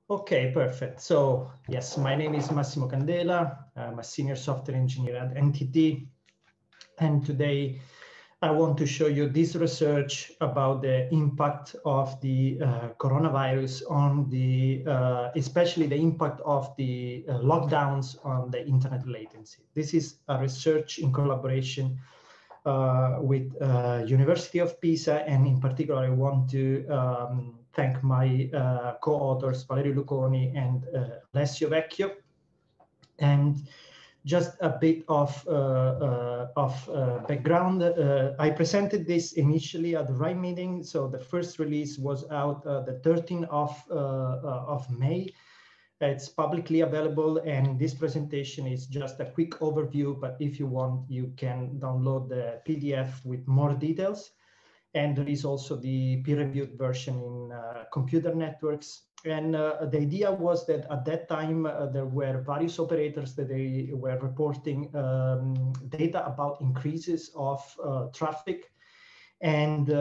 Okay, perfect. So yes, my name is Massimo Candela. I'm a senior software engineer at NTT. And today I want to show you this research about the impact of the coronavirus on the, especially the impact of the lockdowns on the internet latency. This is a research in collaboration with University of Pisa, and in particular, I want to thank my co-authors Valerio Luconi and Alessio Vecchio. And just a bit of background. I presented this initially at the RIPE meeting. So the first release was out the 13th of May. It's publicly available, and this presentation is just a quick overview, but if you want, you can download the PDF with more details. And there is also the peer-reviewed version in Computer Networks. And the idea was that at that time, there were various operators that they were reporting data about increases of traffic and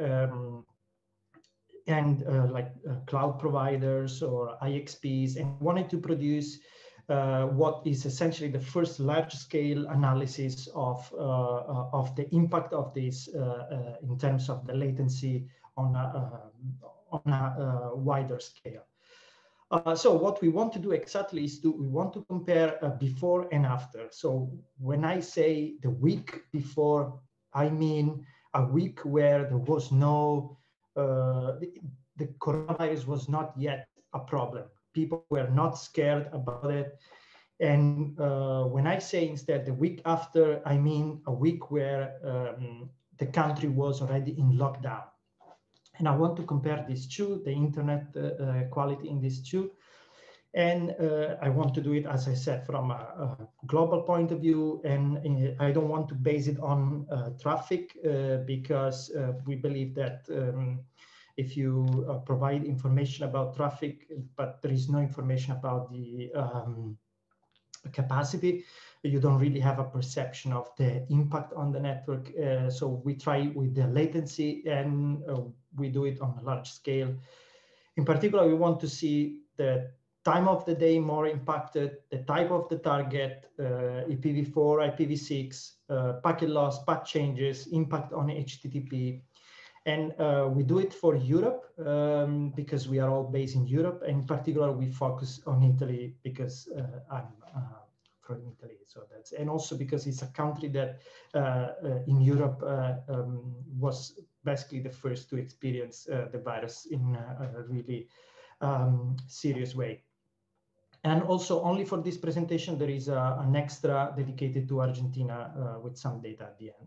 cloud providers or IXPs, and wanted to produce what is essentially the first large-scale analysis of the impact of this in terms of the latency on a wider scale. So what we want to do exactly is we want to compare before and after. So when I say the week before, I mean a week where there was no the coronavirus was not yet a problem. People were not scared about it. And when I say instead the week after, I mean a week where the country was already in lockdown. And I want to compare these two, the internet quality in these two. And I want to do it, as I said, from a global point of view. And I don't want to base it on traffic because we believe that if you provide information about traffic, but there is no information about the capacity, you don't really have a perception of the impact on the network. So we try with the latency, and we do it on a large scale. In particular, we want to see the time of the day more impacted, the type of the target, IPv4, IPv6, packet loss, path changes, impact on HTTP. And we do it for Europe because we are all based in Europe. And in particular, we focus on Italy because I'm from Italy. So that's, and also because it's a country that in Europe was basically the first to experience the virus in a really serious way. And also only for this presentation, there is an extra dedicated to Argentina with some data at the end.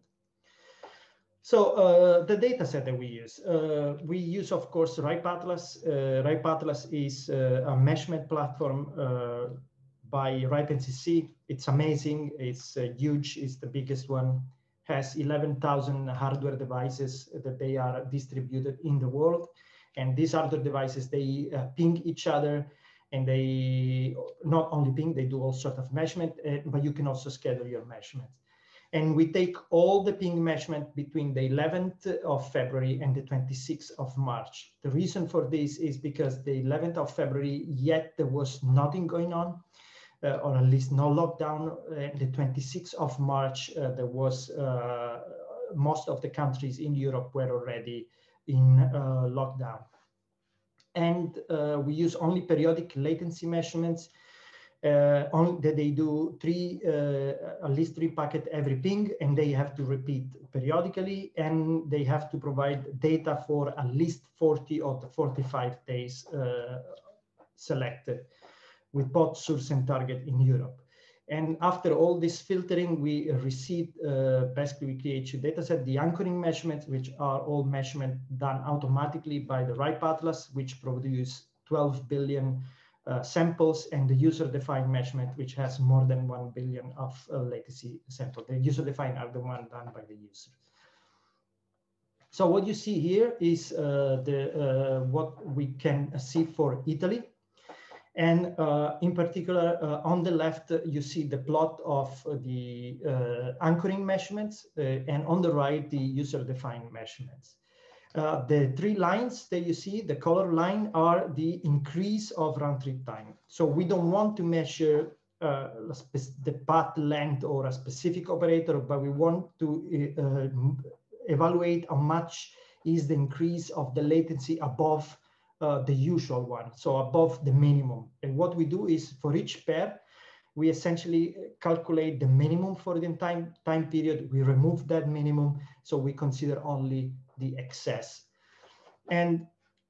So the data set that we use, of course, RIPE Atlas. RIPE Atlas is a measurement platform by RIPE NCC. It's amazing. It's huge. It's the biggest one. Has 11,000 hardware devices that they are distributed in the world. And these hardware devices, they ping each other. And they not only ping, they do all sorts of measurement, but you can also schedule your measurements. And we take all the ping measurement between the 11th of February and the 26th of March. The reason for this is because the 11th of February, yet there was nothing going on, or at least no lockdown. The 26th of March, there was most of the countries in Europe were already in lockdown. And we use only periodic latency measurements. That they do at least three packets every ping, and they have to repeat periodically, and they have to provide data for at least 40 of the 45 days selected, with both source and target in Europe. And after all this filtering, we receive, basically we create a data set, the anchoring measurements, which are all measurements done automatically by the RIPE Atlas, which produce 12 billion samples, and the user-defined measurement, which has more than 1 billion of latency samples. The user-defined are the one done by the user. So what you see here is what we can see for Italy. And in particular, on the left, you see the plot of the anchoring measurements, and on the right, the user-defined measurements. The three lines that you see, the color line, are the increase of round trip time. So we don't want to measure the path length or a specific operator, but we want to evaluate how much is the increase of the latency above the usual one, so above the minimum. And what we do is for each pair, we essentially calculate the minimum for the time period. We remove that minimum, so we consider only the excess. And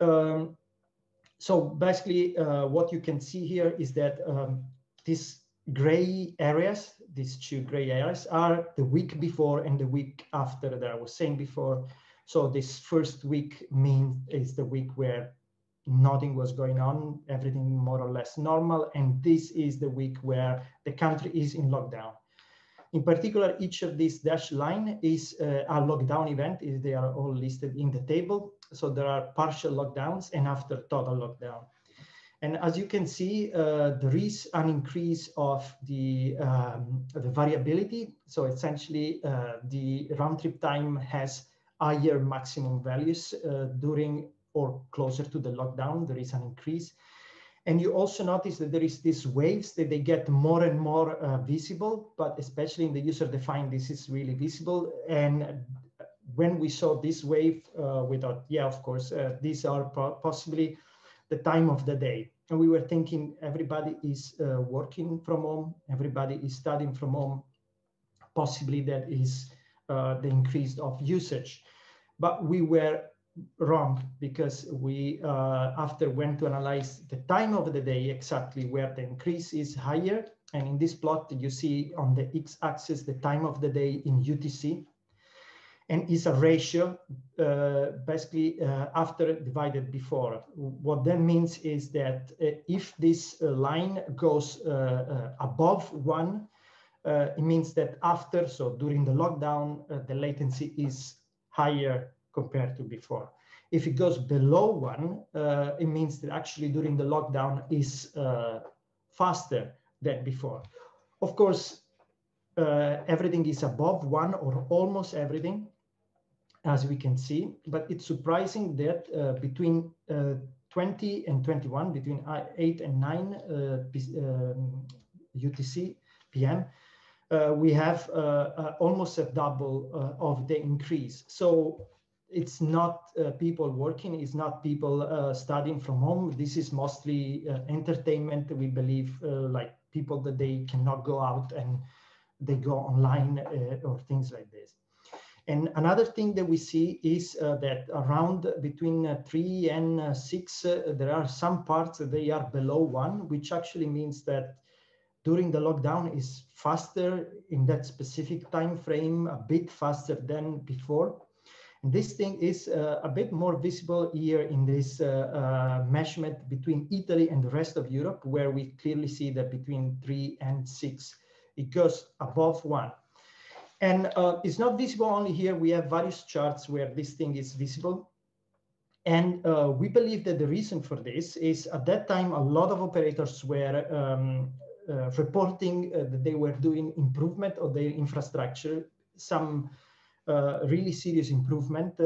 so basically what you can see here is that these gray areas, these two gray areas, are the week before and the week after that I was saying before. So this first week is the week where nothing was going on, everything more or less normal, and this is the week where the country is in lockdown. In particular, each of these dashed line is a lockdown event. They are all listed in the table. So there are partial lockdowns and after total lockdown. And as you can see, there is an increase of the variability. So essentially, the round trip time has higher maximum values during or closer to the lockdown. There is an increase. And you also notice that there is these waves that they get more and more visible, but especially in the user-defined, this is really visible. And when we saw this wave, we thought, yeah, of course, these are possibly the time of the day. And we were thinking everybody is working from home, everybody is studying from home, possibly that is the increase of usage. But we were wrong, because we after went to analyze the time of the day exactly where the increase is higher. And in this plot, you see on the x-axis the time of the day in UTC, and is a ratio basically after divided before. What that means is that if this line goes above 1, it means that after, so during the lockdown, the latency is higher compared to before. If it goes below 1, it means that actually during the lockdown is faster than before. Of course, everything is above 1 or almost everything, as we can see, but it's surprising that between 20 and 21, between 8 and 9 UTC PM, we have almost a double of the increase. So it's not people working, it's not people studying from home. This is mostly entertainment. We believe like people that they cannot go out and they go online or things like this. And another thing that we see is that around between 3 and 6, there are some parts that they are below 1, which actually means that during the lockdown is faster in that specific time frame, a bit faster than before. And this thing is a bit more visible here in this measurement between Italy and the rest of Europe, where we clearly see that between 3 and 6, it goes above 1. And it's not visible only here. We have various charts where this thing is visible. And we believe that the reason for this is at that time, a lot of operators were reporting that they were doing improvement of their infrastructure, some really serious improvement.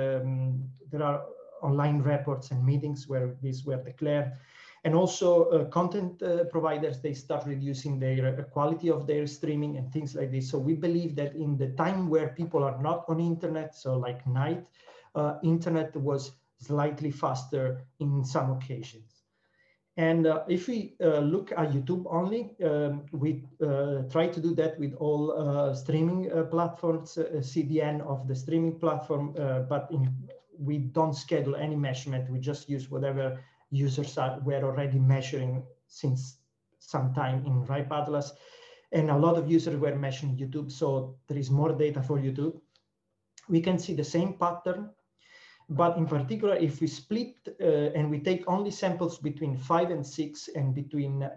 There are online reports and meetings where these were declared. And also content providers, they start reducing their quality of their streaming and things like this. So we believe that in the time where people are not on internet, so like night, internet was slightly faster in some occasions. And if we look at YouTube only, we try to do that with all streaming platforms, CDN of the streaming platform, but we don't schedule any measurement. We just use whatever users were already measuring since some time in RIPE Atlas. And a lot of users were measuring YouTube, so there is more data for YouTube. We can see the same pattern, but in particular, if we split and we take only samples between 5 and 6 and between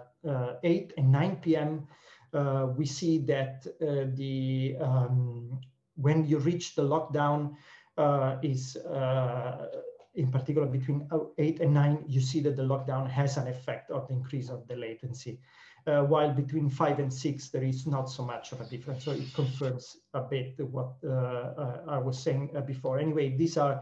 8 and 9 PM, we see that when you reach the lockdown is in particular between 8 and 9, you see that the lockdown has an effect of the increase of the latency. While between 5 and 6, there is not so much of a difference. So it confirms a bit what I was saying before. Anyway, these are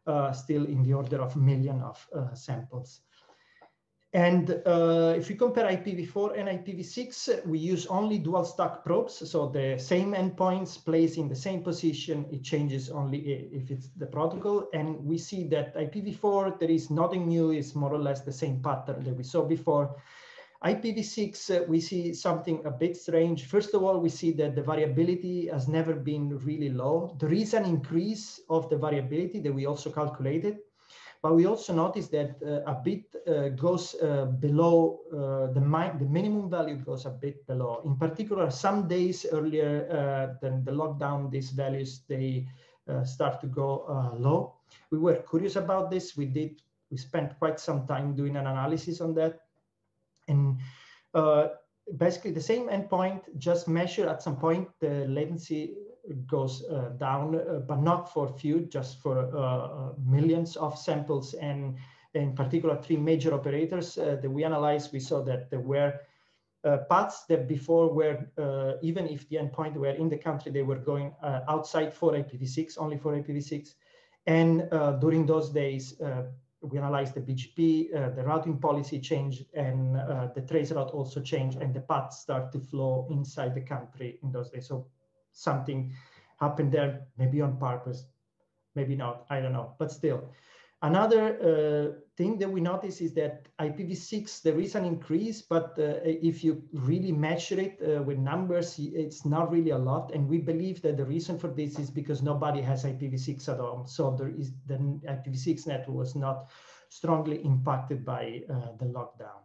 still in the order of millions of samples. And if we compare IPv4 and IPv6, we use only dual stack probes. So the same endpoints placed in the same position, it changes only if it's the protocol. And we see that IPv4, there is nothing new, it's more or less the same pattern that we saw before. IPv6, we see something a bit strange. First of all, we see that the variability has never been really low. There is an increase of the variability that we also calculated. But we also noticed that a bit goes below the minimum value goes a bit below. In particular, some days earlier than the lockdown, these values, they start to go low. We were curious about this. We spent quite some time doing an analysis on that. And basically the same endpoint, just measure at some point the latency goes down, but not for few, just for millions of samples. And in particular, 3 major operators that we analyzed, we saw that there were paths that before were, even if the endpoint were in the country, they were going outside for IPv6, only for IPv6. And during those days, we analyzed the BGP, the routing policy changed, and the traceroute also changed, and the paths start to flow inside the country in those days. So something happened there, maybe on purpose, maybe not, I don't know, but still. Another thing that we notice is that IPv6, there is an increase, but if you really measure it with numbers, it's not really a lot. And we believe that the reason for this is because nobody has IPv6 at home. So the IPv6 network was not strongly impacted by the lockdown.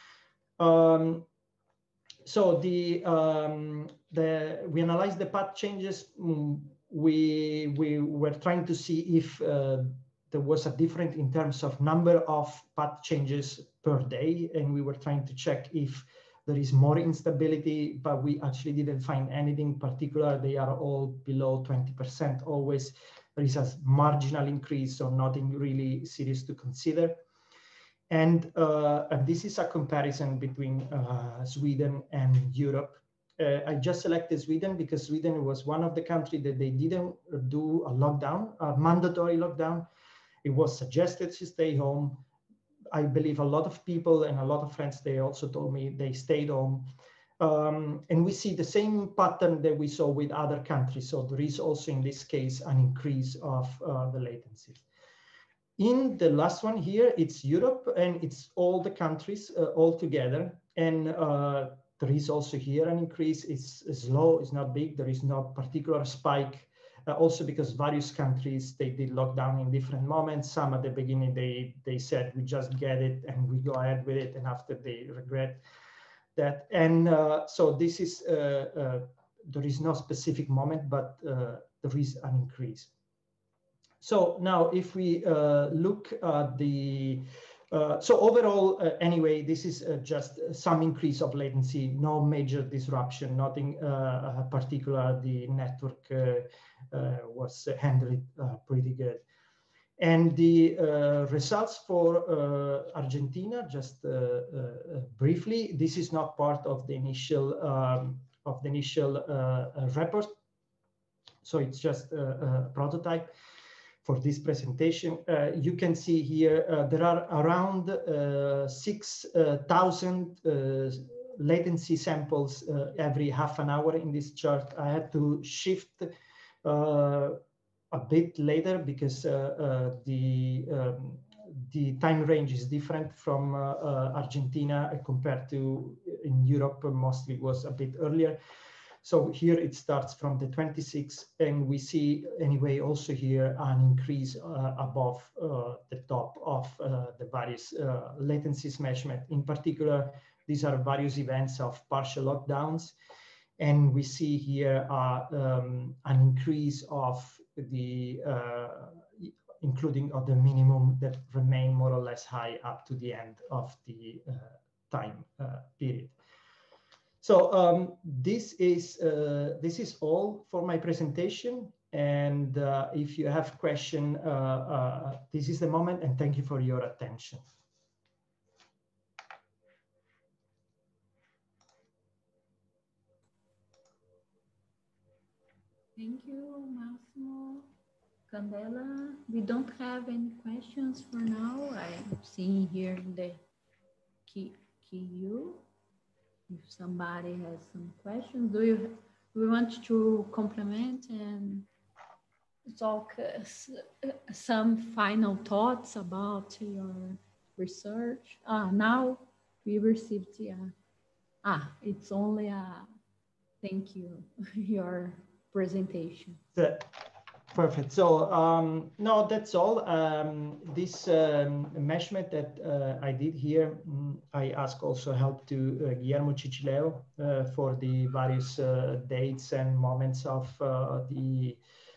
So we analyzed the path changes. We were trying to see if there was a difference in terms of number of path changes per day. And we were trying to check if there is more instability, but we actually didn't find anything particular. They are all below 20% always. There is a marginal increase, so nothing really serious to consider. And this is a comparison between Sweden and Europe. I just selected Sweden because Sweden was one of the countries that they didn't do a lockdown, a mandatory lockdown. It was suggested to stay home. I believe a lot of people and a lot of friends, they also told me they stayed home. And we see the same pattern that we saw with other countries. So there is also in this case an increase of the latency. In the last one here, it's Europe, and it's all the countries all together. And there is also here an increase. It's low, it's not big. There is no particular spike. Also because various countries, they did lockdown in different moments. Some at the beginning, they said, we just get it and we go ahead with it. And after they regret that. And so this is, there is no specific moment, but there is an increase. So now if we look at the, so overall, anyway, this is just some increase of latency, no major disruption, nothing particular. The network was handled pretty good. And the results for Argentina, just briefly, this is not part of the initial report. So it's just a prototype for this presentation. You can see here, there are around 6,000 latency samples every half an hour in this chart. I had to shift a bit later because the time range is different from Argentina compared to in Europe, mostly was a bit earlier. So here it starts from the 26, and we see anyway also here an increase above the top of the various latencies measurement. In particular, these are various events of partial lockdowns. And we see here an increase of the, including of the minimum that remain more or less high up to the end of the time period. So this is all for my presentation. And if you have question, this is the moment, and thank you for your attention. Thank you, Massimo. Candela, we don't have any questions for now. I'm seeing here in the queue. If somebody has some questions, we want to complement and talk some final thoughts about your research? Now we received, it's only a thank you, your presentation. Perfect. So no, that's all. This measurement that I did here, I ask also help to Guillermo Cicileo for the various dates and moments of the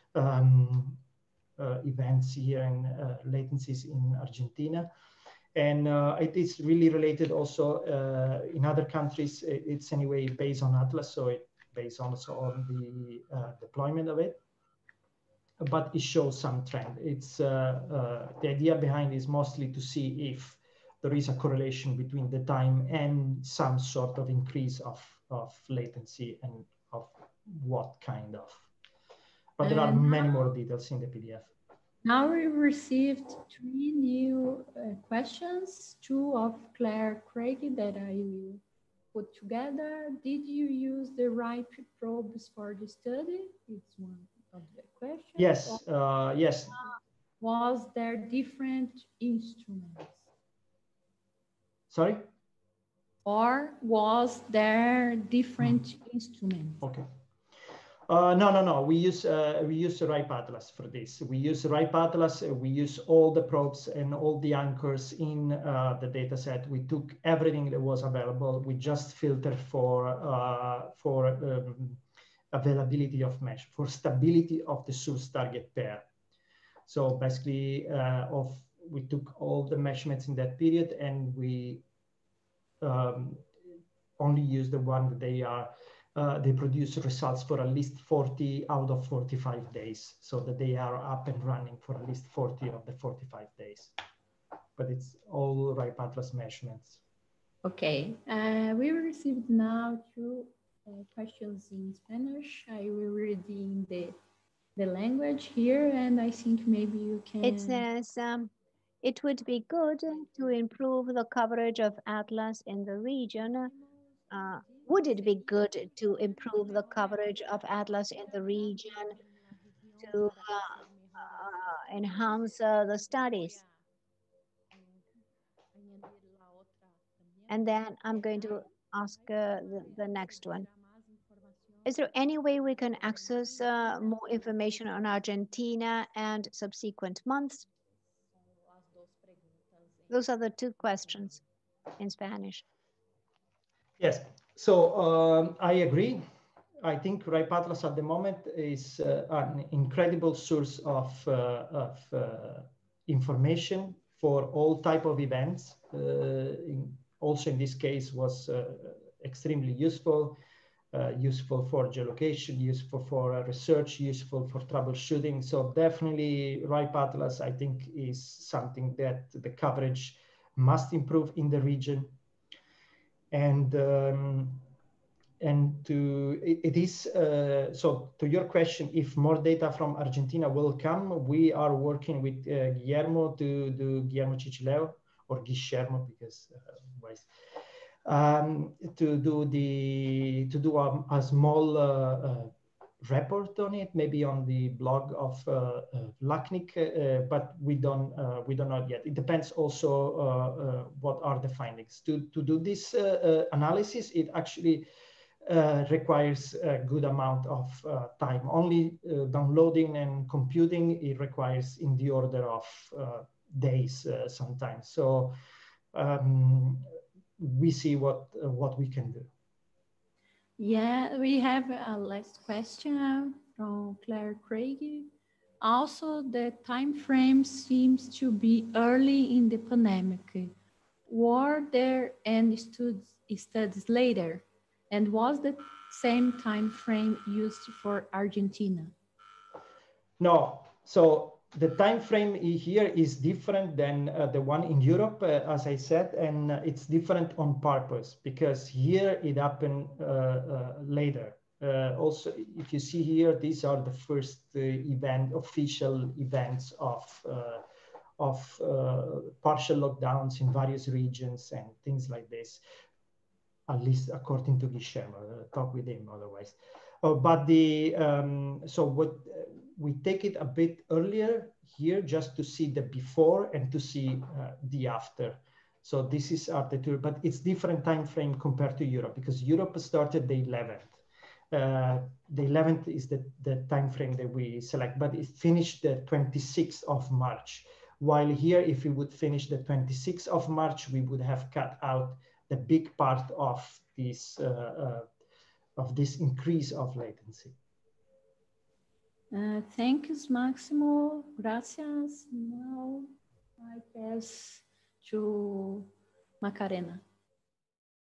events here and latencies in Argentina. And it is really related also in other countries. It's anyway based on Atlas, so it based also on the deployment of it. But it shows some trend. It's the idea behind is mostly to see if there is a correlation between the time and some sort of increase of latency and of what kind of. But there are many more details in the PDF. Now we received 3 new questions, 2 of Claire Craig that I will put together. Did you use the right probes for the study? It's one of the questions. Yes, yes. Was there different instruments? Sorry? Or was there different instruments? Okay. No. We use RIPE Atlas for this. We use RIPE Atlas. We use all the probes and all the anchors in the data set. We took everything that was available. We just filtered for availability of mesh, for stability of the source target pair. So basically, we took all the measurements in that period, and we only use the one that they produce results for at least 40 out of 45 days, so that they are up and running for at least 40 of the 45 days. But it's all RIPE Atlas measurements. Okay, we received now 2 questions in Spanish. I will read in the language here, and I think maybe you can. It says, it would be good to improve the coverage of Atlas in the region. Would it be good to improve the coverage of Atlas in the region to enhance the studies? And then I'm going to ask the next one. Is there any way we can access more information on Argentina and subsequent months? Those are the 2 questions in Spanish. Yes, so I agree. I think RIPE Atlas at the moment is an incredible source of information for all type of events. Also in this case was extremely useful. Useful for geolocation, useful for research, useful for troubleshooting. So definitely RIPE Atlas, I think, is something that the coverage must improve in the region. And it is, so to your question, if more data from Argentina will come, we are working with Guillermo to do Guillermo Cicileo, or Guillermo, because to do a small report on it, maybe on the blog of LACNIC, but we don't know yet. It depends also what are the findings. To do this analysis, it actually requires a good amount of time. Only downloading and computing, it requires in the order of days sometimes. So we see what we can do. Yeah, we have a last question from Claire Craig. Also, the time frame seems to be early in the pandemic. Were there any studies later? And was the same time frame used for Argentina? No, so the time frame here is different than the one in Europe, as I said, and it's different on purpose because here it happened later. Also, if you see here, these are the first official events of partial lockdowns in various regions and things like this, at least according to Guillermo. Talk with him otherwise. But so what we take it a bit earlier here just to see the before and to see the after. So this is after two, but it's different time frame compared to Europe, because Europe started the 11th. The 11th is the time frame that we select, but it finished the 26th of March. While here, if we would finish the 26th of March, we would have cut out the big part of this increase of latency. Thank you, Máximo. Gracias. Now I pass to Macarena.